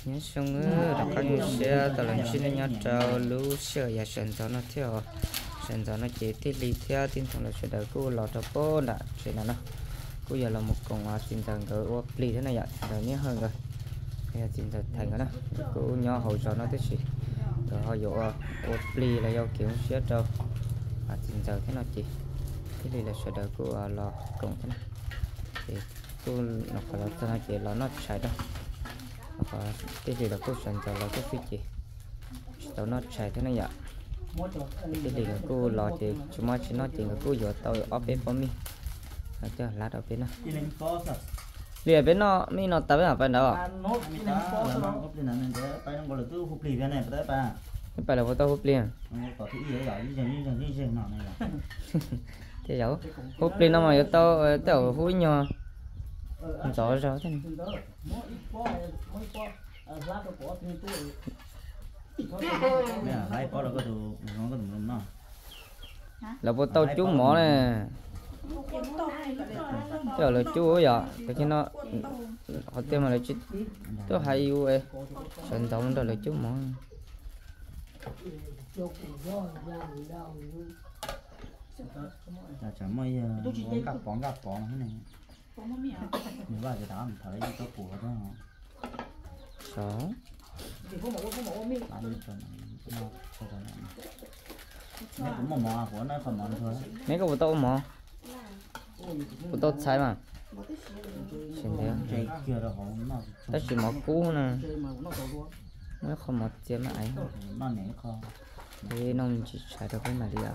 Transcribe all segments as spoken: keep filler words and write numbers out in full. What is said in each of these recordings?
nhớ xong nữa đã có những xe tao lần xin nhớ trâu lú sữa và sườn cho nó theo sườn cho nó chỉ tiết lý theo tin thằng là sẽ đợi cô lọt cho cô đã chuyện nào nó cô giờ là một con hoa tin rằng cái ô pli thế này vậy rồi nhớ hơn rồi bây giờ tin thành cái đó cô nhỏ hỗ trợ nó thế gì rồi họ dụ ô pli là do kiểu xe trâu à tin giờ thế nào chị cái này là sẽ đợi cô lọt cùng thế này thì cô nó phải là thế này chị là nó chạy đâu và cái gì là cô sẵn cho là cái phi chị tao nó chạy thế này vậy cái gì là cô lo thì chúng ta chỉ nói chuyện là cô giờ tao ở bên của mình là cho lát ở bên nó lìa bên nó mi nó tao bên đâu phải là vô tao hút liền thế cháu hút liền nó mà tao tao hút nhau rõ rõ thế này là bộ tàu chú mỏ này chờ là chú ấy à cái khi nó họ tên mà là chú tôi hay yêu ấy sản phẩm đó là chú mỏ chẳng mấy món cặp bón cặp bón thế này nếu mà cái đó mình thấy có của đó sáu mấy cũng mò mò của nó còn mò thôi mấy cái bộ tàu mỏ bộ tàu sai mà xin thế ta chỉ mỏ cũ nè nó không mỏ tiền mà ấy nó nhảy kho thế nó chỉ xài được cái mà đi à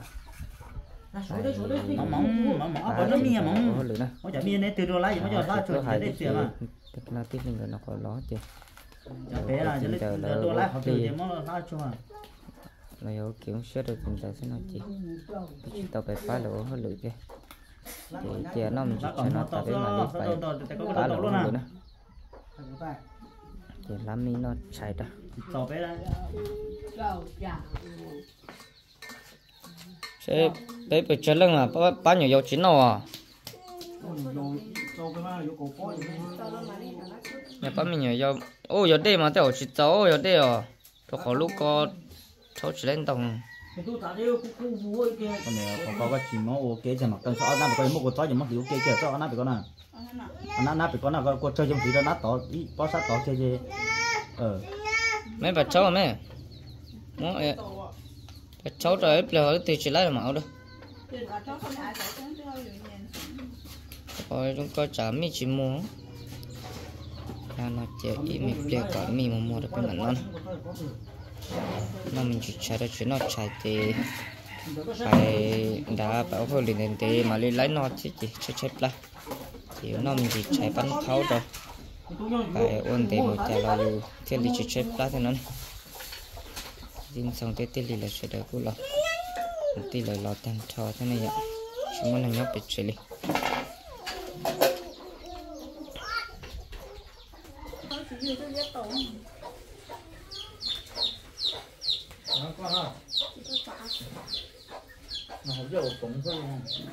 mỏng mỏng mỏng mỏng có nó mía mỏng có chả mía này từ rồi lấy mà cho lá chuột để tiền mà nó tiếp mình rồi nó có ló tiền bé là cho nên đồ lá họ tiền mà lá chuột là có kiểu xét được tình trạng thế nào chị tao phải phá lỗ hơi lưỡi kia thì kia nó mình chỉ cho nó tạo cái mà đi phải phá lỗ luôn nữa thì làm mi nó chạy ra sẽ bé bị chết lưng à bao bao nhiêu dầu chín nào à nhà bao nhiêu dầu ô dầu đây mà tao chỉ cháu dầu đây à tôi có lúc có cháu chỉ lên đồng con này có có cái chim nó ok chứ mà cần sao nó có một cái toa gì mất thì ok chứ cho nó bị con nào nó nó bị con nào có chơi trong tí đó nó tỏ ý có sát tỏ chơi chơi ờ mấy bà cháu mấy nó bà cháu rồi bây giờ thì chỉ lấy mạo đâu rồi chúng có trả mi chỉ mua nó chơi ý mình bây giờ mi mà mua được cái mảnh nó nó mình chỉ chạy ra chuyện nó chạy thì phải đã bảo hồi liền thì mà lên lấy nó chứ chỉ chết chết lại thì nó mình chỉ chạy bắn pháo rồi phải ôn để một chạy là thiên lý chỉ chết lại thế nó tin xong tới tiền lý là sẽ được cũng là tí là lo tan trò thế này ạ chúng mình nhóc bị chơi đi nó không có cũng thôi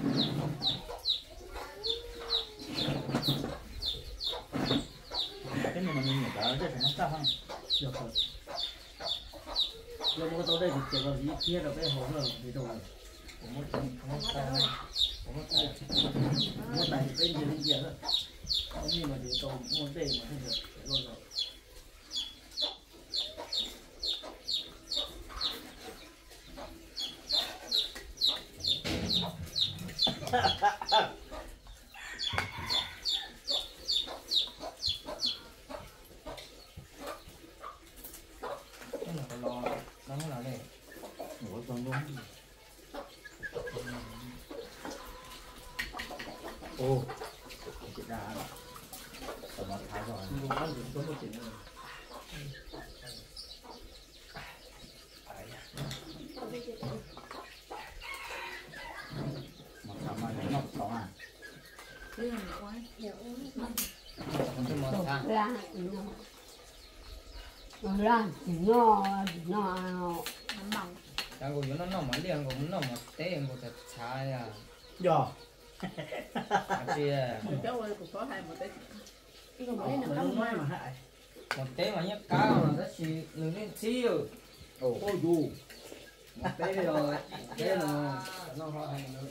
cái này mà mình nhảy cả cái nó sao không được rồi giờ mua tao đây thì chỉ có gì kia rồi cái hồ rồi thì đâu rồi cũng mất không mất tay cũng mất tay mất tay bên dưới bên dưới rồi không như mà để cầu mua đây mà không được rồi rồi ô chị ra rồi nó thái rồi mà sao mà nó có à ra ra nó nó đang ngồi nó nó mà liền cũng nó mà té một thật sai à giờ chị cháu ơi cũng có hai một tí nó nói mà hại một té mà nhấc cao là rất chỉ lớn lên siêu ôi dù té rồi té là nó họ hành nữa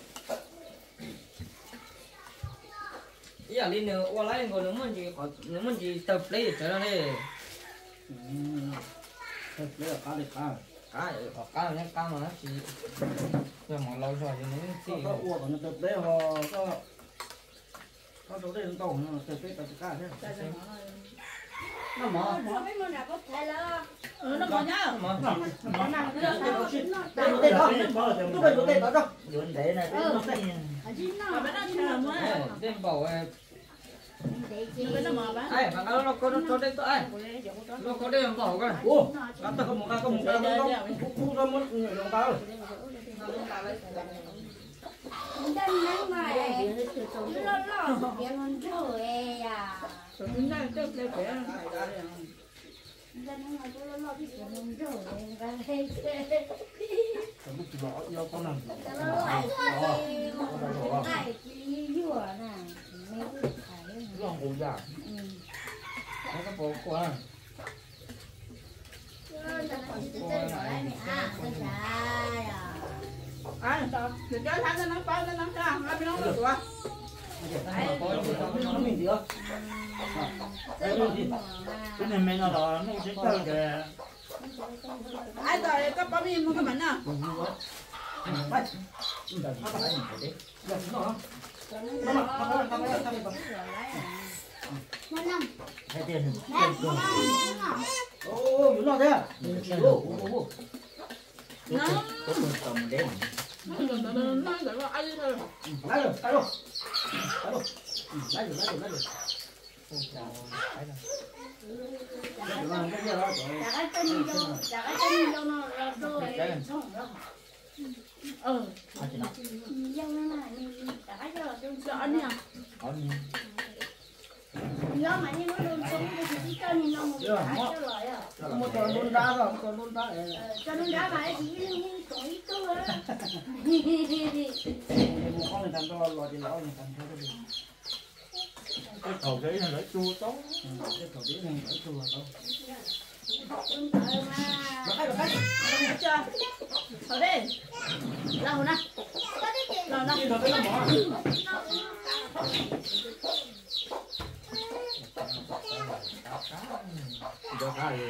ý là đi nữa qua lại còn nếu mà gì có nếu mà gì tập lấy trở ra đây đấy là cá được cá cá có cá nhấc cao mà nó chỉ rồi mà lâu rồi thì nó có chỉ có uo còn nó tập đấy họ có có chỗ đây nó tàu nó tập đấy tập cá thế nó mở Ừ, nó bỏ nhá. mà Nó nằm cái đó sao? đây đây đó lúc đây lúc đây đó đó vấn đề này Mà bên đó chờ mà. đêm bảo Nhưng bên đó mở bán. ai mà nó có nó cho đây tôi ai nó có đây làm bảo coi ô cá ta có một cá có một cá có một khu ra một người đồng cá rồi Chúng ta trước đây phải nó chỉ bỏ vô con làm lòng ủ giả nó có bố qua à, thì cho thằng nó có nó nó ra, nó nó được quá. nó mình gì không cái này mình nó nó sẽ chơi kìa Ai rồi có bao nhiêu mua cái mảnh à? hay tiền ô muốn lo thế à ô ô Nó có một tầm đến nó nó gọi là ai thôi. lấy rồi lấy rồi lấy rồi lấy rồi lấy rồi Ừ, à chị nào cho anh nha. có nhiều một con luôn đá rồi một con luôn đá một con này thành to loại thì lão này thành to cái gì cái cầu đấy là nó chua tốt cái cầu đĩa này phải chua đâu Chưa. Thôi đi. Lâu nè. Lâu nè. rồi cái nó bỏ cho cá đi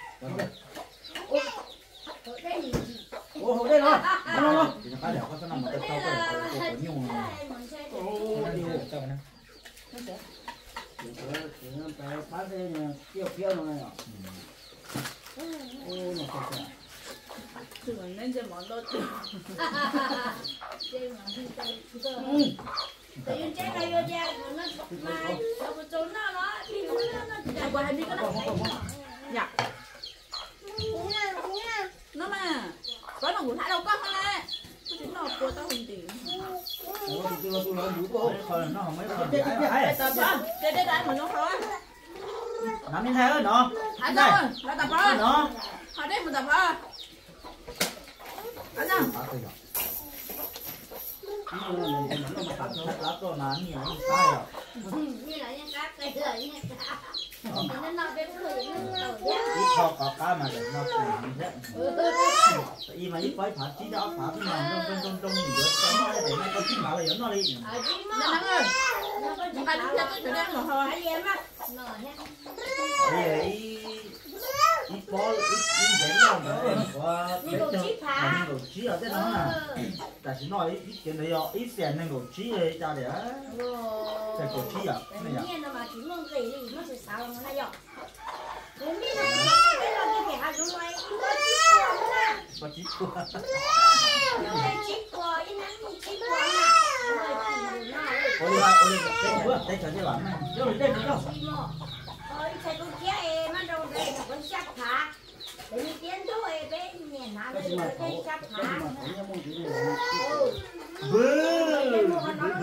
ô hồi đây rồi nó nó thì nó cá đẻo có số năm mà cái sau cái cổ cổ nhung ô điều cho nó điều cái phá thế kia kia này ô nó phải phải Chứ còn nên chơi món đốt. Dạ qua hai đi cái đó. Dạ. Nó mà có mà ngủ thả đâu có không nè. Chính nó của tao hình tiền. ô tôi tôi tôi nói mũi cô thôi nó không mấy con chết chết dãi Tập đó. Để để để mình nó thôi. nắm đến thế rồi nó Anh ơi, nó tập rồi. nó Thôi đi mình tập rồi. Anh ơi. lá to nán nhiều sai rồi ít kho có cá mà để nó cùng thế y mà ít quái phá chỉ đã phá cái nào trong trong trong trong nhiều trong nó để nó có chín bảo là dẫn nó đi Nó nắng ơi. Anh đứng ra cái chỗ đen mà thôi. bây ít có ít ít dễ đâu mà có biết đâu mà đồ chí ở thế đó là tại chỉ nói ít chuyện đấy rồi ít tiền nên đồ chí ấy cha để cái đồ chí à này à có chí quá ôi là ôi là cái bữa cái cái cái lắm này vô đi đây đâu cái gì mà khổ cái gì mà khổ nhau mong chữ này bự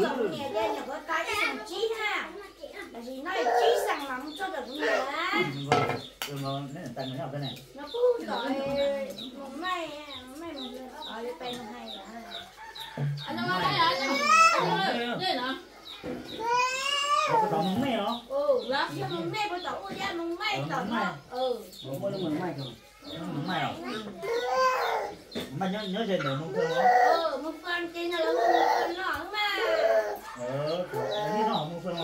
đừng ngon nếu là tay mình học cái này nó cứ gọi may may một lần ở đây tay nó hay là Anh ơi đây là anh ơi. Đây nè. có đóng mùng mày đó ừ là chứ mùng mày bây giờ ôi da mùng mày tao nó ừ Mùng mày mùng mày không? mùng mày à mà nhớ nhớ trên đường mùng phương không ừ mùng con trên là mùng con nó mà ờ như nó mùng phương không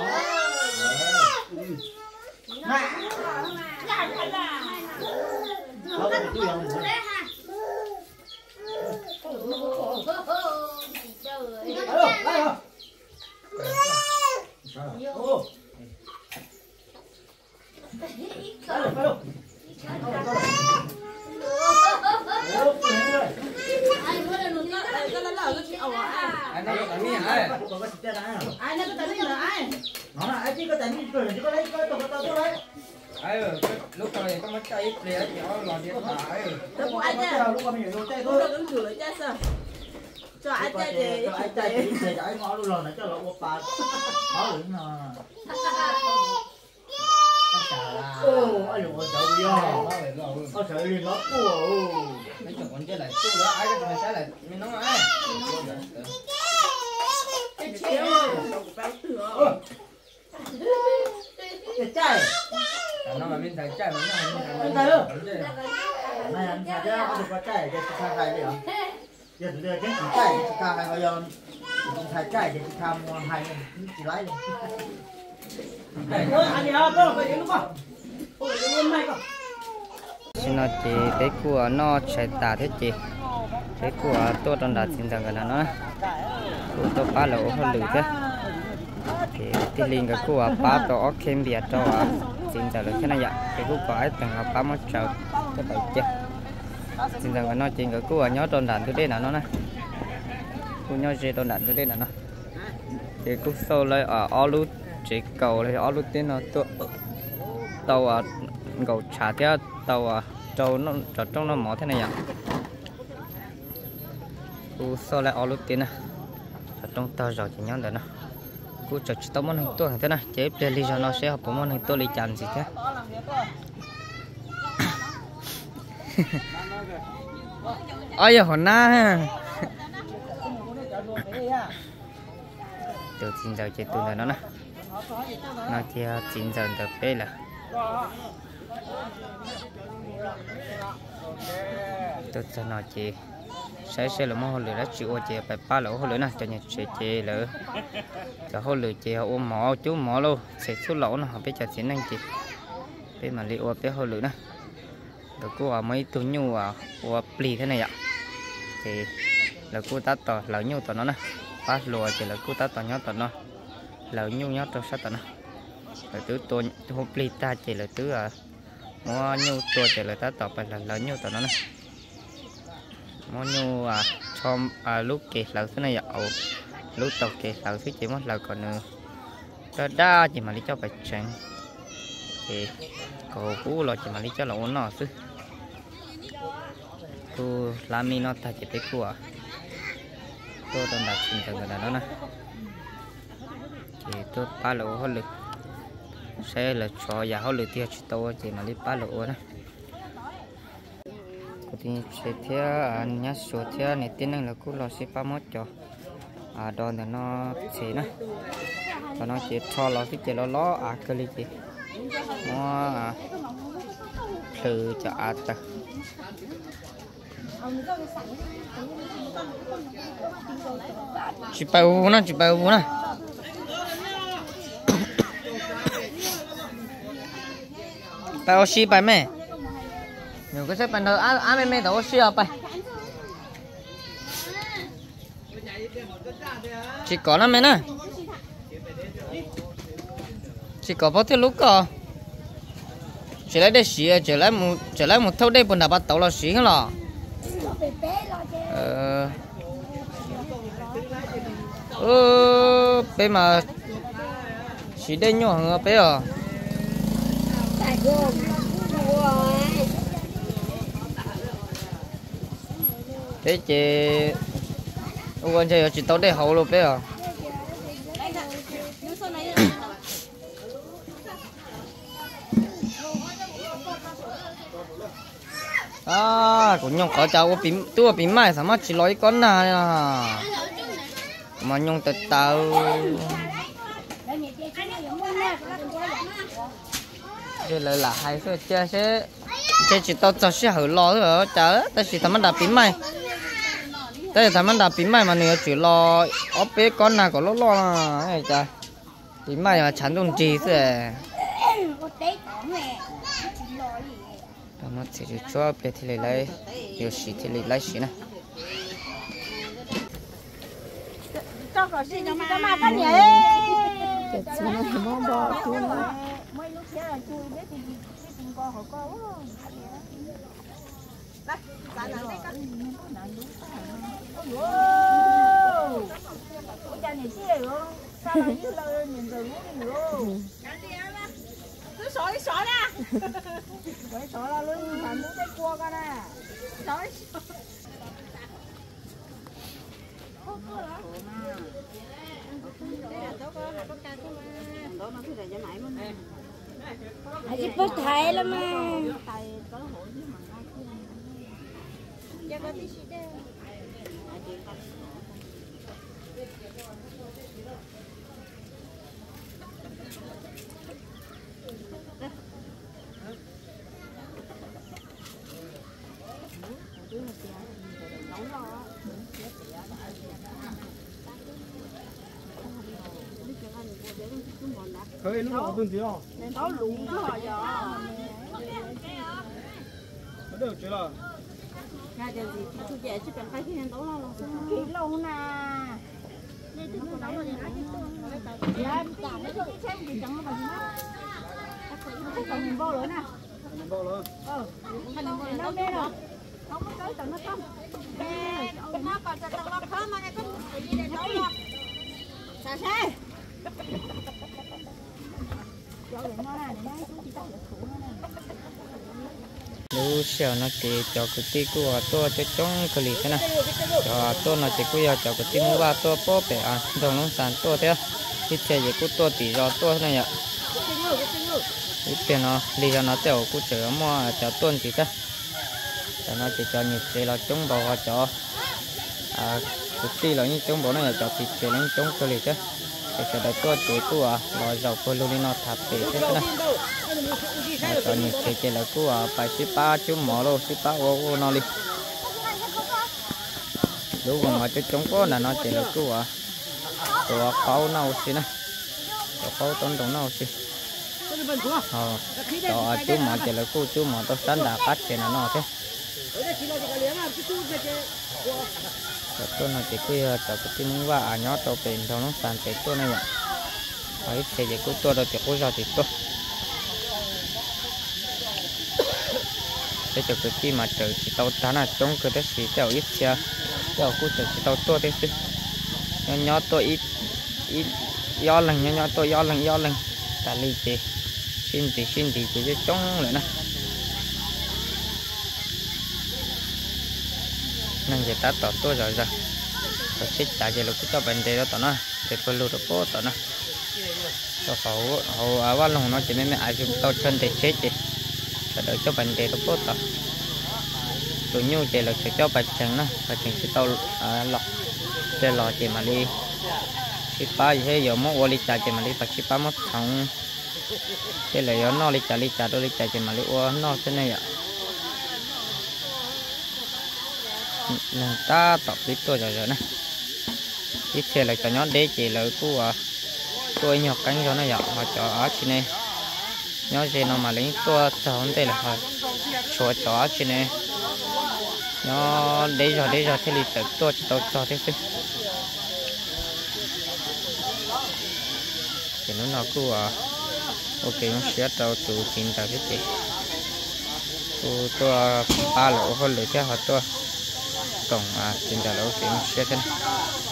này là thật là không có chú không Ồ. Anh nói cái gì hả? Ai nó có tên là ai? nó là ai chỉ có tài như cười chỉ có lấy có tao tao lấy Ai lúc này có mất cây liền chỉ có làm điện thoại. Đâu có ai bắt chơi. đầu lúc mà mình vô chơi Tôi thôi đâu đứng chửi chơi sao? Cho ai chơi thì cho ai chơi thì chơi ai ngó luôn rồi này cho nó một bà khó lắm nè ô ai dùng con sợ vô con sợ liền nó cua Mấy chồng con chơi lại chú nữa ai cái thằng sai lại mình nói ai. cái chiếu đâu có bao thừa. cái chơi Nó mà mình thấy chơi mà nó này anh thấy chứ có được có chơi cho ta hay đi hả giờ tụi tôi chính chỉ chơi ta hay bây giờ thay chơi thì ta mua hay chỉ lấy đi anh đi đâu có phải lúc không ôi luôn này không xin nó chỉ cái của nó chạy tả thế chị cái của tôi đang đặt xin rằng cái nó của tôi ba lỗ hơn lử thế thì thì liền cái của ba đó kem biệt cho xin rằng là thế này vậy cái của ai từng là ba mất chờ cái bảy chứ xin rằng cái nó chỉ cái của nhớ đòn đạn tôi đây là nó nè của nhớ gì đòn đạn tôi đây là nó thì cũng sau lại ở alu chỉ cầu lại alu tên nó tôi tàu à cầu trả theo tàu à trâu nó trâu trong nó mỏ thế này ạ cú sau lại alu tên à trong tàu rồi thì nhắn được nó cú chợt tao muốn hình tôi thế này chế play lý do nó sẽ học món hình tôi lý chán gì thế ôi giờ hồn na ha từ chín giờ chế tôi là nó nè nó chia chín giờ được đây là tôi cho nó chỉ sẽ sẽ là một hồi lửa đã chịu chế phải ba lỗ hồi lửa nè cho nhà chế chế lửa cho hồi lửa chế ôm mỏ chú mỏ luôn sẽ số lỗ nó họ biết cho xin anh chị bên mà liệu biết hồi lửa nè rồi cô ở mấy túi nhu à của pli thế này ạ thì là cô ta tỏ lỡ nhu tỏ nó nè ba lùa chỉ là cô ta tỏ nhót tỏ nó lỡ nhu nhót trong sát tỏ nó rồi tứ tôi hôm pli ta chỉ là tứ à mua nhu tôi chỉ là ta tỏ phải là lỡ nhu tỏ nó nè mua nhu à cho à lúc kì lỡ thế này ạ lúc tàu kì lỡ thứ chỉ mất lỡ còn nữa đó đa chỉ mà đi cho phải tránh thì cầu cũ rồi chỉ mà đi cho là ổn nó chứ tu làm mi nó ta chỉ biết của tôi đang đặt tình trạng là đó nè thì tôi ba lỗ hơn lực sẽ là cho giá hơn lực tiêu chỉ tôi chỉ mà đi ba lỗ nè thì sẽ theo nhá số theo này tên là cú lo sẽ ba mốt cho à đó là nó sẽ nè và nó chỉ cho lo cái chỉ lo lo à cái gì nó từ cho à ta chỉ bao nó chỉ bao nó bao xí bài mẹ nhiều cái xếp bài nữa á á mẹ mẹ đâu xí à bài chỉ có nó mẹ nè chỉ có bao nhiêu lúc cơ chỉ lấy để xí chỉ lấy một chỉ lấy một thâu đây bữa nào bắt tàu là xí rồi ờ ờ bé mà xí đây nhỏ hơn bé à thế chị ôn chơi chỉ tao để hậu luôn bé à à cũng nhung có cháu bím tua bím mai sao mà chỉ nói con này à mà nhung từ tàu rồi lại là hai số chơi sẽ chơi chỉ tao cho sẽ hở lo rồi chả ta chỉ thằng mình đạp pin mày ta thằng mình đạp pin mày mà nửa chỉ lo ở bé con nào có lo lo này chả pin mày mà chán đông gì thế tao nó chỉ cho bé thì lại lấy nhiều xí thì lại lấy xí nè cho có gì nhưng mà mà cái nhỉ cái gì nó thì mong bò chú mấy lúc xe là chú biết thì biết tìm con họ có đây bạn nào đây con wow ôi cha này xe rồi sao lại như là nhìn từ lúc rồi cứ sỏi đi sỏi ra sỏi sỏi là luôn bạn muốn cái cua con nè sỏi Hãy bớt thầy lắm mà. Khơi lúc nào tuần gì không? Nó lủng rồi giờ. Nó đều chưa là. Nhà giờ gì thì tôi về chứ cần phải khi nào đấu lo là Kỹ lâu nè. Nên tôi đấu rồi thì dạ, chẳng nó được xem thì chẳng có gì nữa. Chắc còn nhìn vô nữa nè. Nhìn vô nữa. Ừ, mình nó đây rồi. Không có tới tận nó không. Nó còn tận nó không mà này có gì để đấu lo. Sao sao? lu xẻo nó kì cho cái tí của tôi cho chống cái lì thế này cho tôi nó chỉ cứ giờ cho cái tí mua ba tôi bóp để ăn đồng nông sản tôi thế ít chơi gì cứ tôi tỉ cho tôi này ạ ít tiền nó đi cho nó tiểu cứ chở mua cho tuần chỉ thế cho nó chỉ cho nhiệt chế là chống bò cho à cái tí là như chống bò này cho thịt chế lên chống cái lì thế để cho đợt tôi chế của lò dầu cô luôn nó thạp để thế này cho nhiệt chế chế là của phải ship ba chú mỏ luôn ship ba ô ô nó đi lúc mà chú chống có là nó chế là của của pháo nào xí này của pháo tốn tốn nào xí ờ cho chú mỏ chế là của chú mỏ tôi sẵn đã cắt chế là nó thế tôi nói chỉ quy cho cái tiếng và nhỏ tàu bền thôi nó sản xuất tôi này ạ phải chế gì cũng tôi đâu chỉ có giờ thì tôi để cho cái khi mà chờ chỉ tàu ta là trong cái đấy chỉ tàu ít xe tàu cũng chờ chỉ tàu tôi đấy chứ nhỏ nhỏ tôi ít ít do lần nhỏ nhỏ tôi do lần do lần ta đi chế xin thì xin thì chỉ trong nữa nè nên giờ ta tỏ tôi rồi rồi rồi xích trả về lúc cho bệnh đề đó tao nó để tôi lưu được bố tao nó cho hậu hậu à qua lòng nó chỉ mấy mấy ai dùng tao chân để chết gì cho đợi cho bệnh đề đó bố tao tụi nhiêu chỉ là chỉ cho bệnh chẳng nó bệnh chẳng chỉ tao lọc để lọ chỉ mà đi ship ba gì hết giờ mất qua đi trả chỉ mà đi phải ship ba mất xong thế là giờ nó đi trả đi trả đôi đi trả chỉ mà đi qua nó thế này ạ nên ta tập biết tôi rồi rồi nè ít xe lại cho nhóm để chỉ lợi của tôi nhọc cánh cho nó dọn mà cho ở trên này nhóm gì nó mà lấy tôi cho vấn đề là phải cho cho ở trên này nó để rồi để rồi thế thì tự tôi tôi cho thế chứ thì nó nó cứ à ok nó sẽ tao tự tin ta cái gì tôi tôi ba lỗ hơn lửa theo họ tôi còn à trên đó là ok nó sẽ thế này